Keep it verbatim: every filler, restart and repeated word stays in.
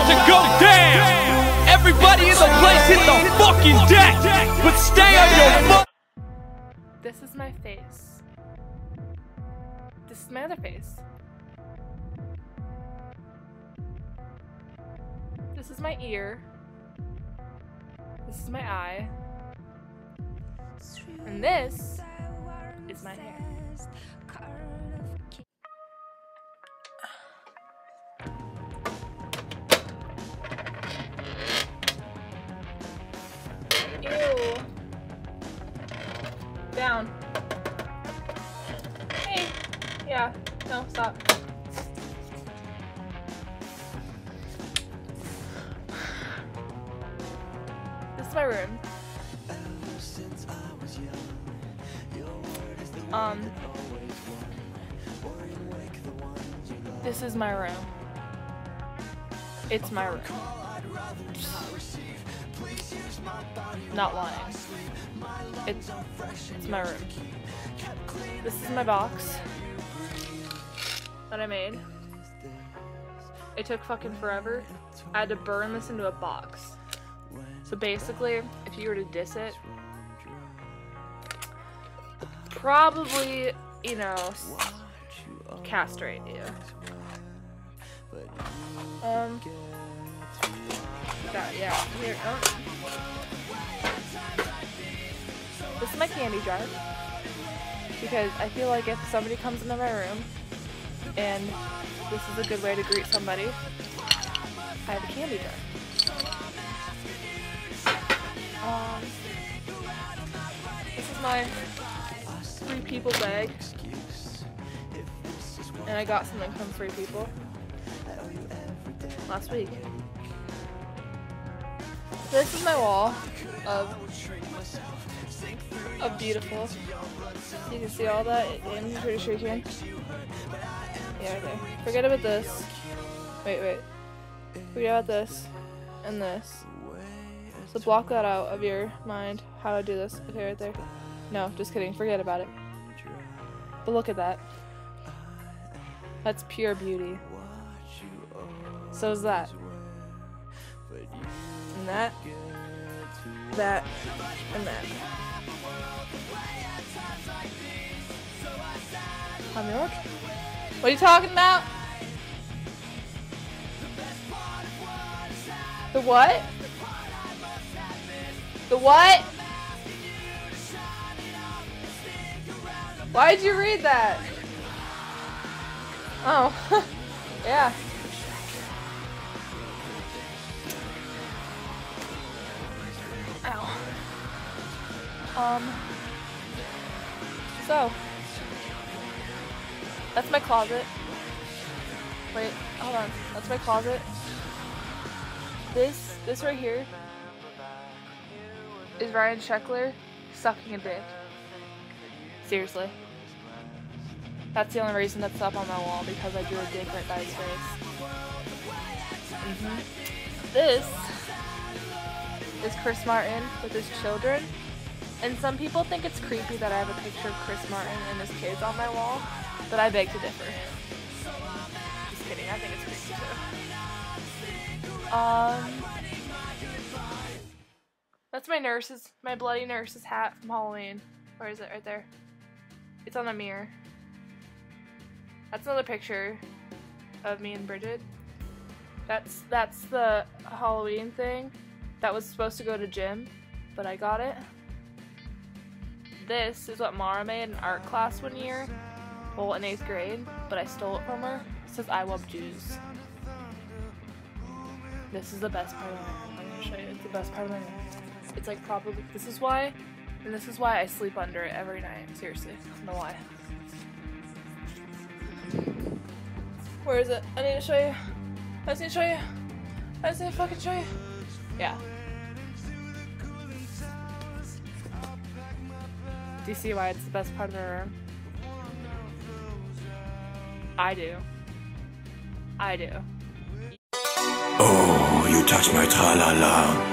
to go down. Everybody in the place hit the fucking deck, but stay on your fuck. This is my face. This is my other face. This is my ear. This is my eye. And this is my hair. Ew. Down. Hey. Yeah. No, stop. This is my room. Um. This is my room. It's my room. Not lying. It's, it's my room. This is my box that I made. It took fucking forever. I had to burn this into a box. So basically, if you were to diss it, probably, you know, castrate you. Um, that, yeah, here, oh. This is my candy jar, because I feel like if somebody comes into my room, and this is a good way to greet somebody, I have a candy jar. Um, this is my Three People bag, and I got something from Three People last week. This is my wall of of beautiful. You can see all that. I'm pretty sure you can. Yeah, right there. Forget about this. Wait, wait. Forget about this and this. So block that out of your mind. How to do this? Okay, right there. No, just kidding. Forget about it. But look at that. That's pure beauty. So is that. And that. That. And that. How many work? What are you talking about? The what? The what? Why did you read that? Oh, yeah. Ow. Um, so, that's my closet. Wait, hold on. That's my closet. This, this right here is Ryan Sheckler sucking a dick. Seriously. That's the only reason that's up on my wall, because I drew a dick right by his face. Mm-hmm. This is Chris Martin with his children. And some people think it's creepy that I have a picture of Chris Martin and his kids on my wall, but I beg to differ. Just kidding, I think it's creepy too. Um, that's my nurse's, my bloody nurse's hat from Halloween. Where is it? Right there. It's on the mirror. That's another picture of me and Bridget. That's that's the Halloween thing that was supposed to go to gym, but I got it. This is what Mara made in art class one year, well, in eighth grade, but I stole it from her. It says I love Jews. This is the best part of my room. I'm gonna show you. It's the best part of my room. It's like probably, this is why, and this is why I sleep under it every night. Seriously, I don't know why. Where is it? I need to show you. I just need to show you. I just need to fucking show you. Yeah. Do you see why it's the best part of the room? I do. I do. Oh, you touch my tra-la-la.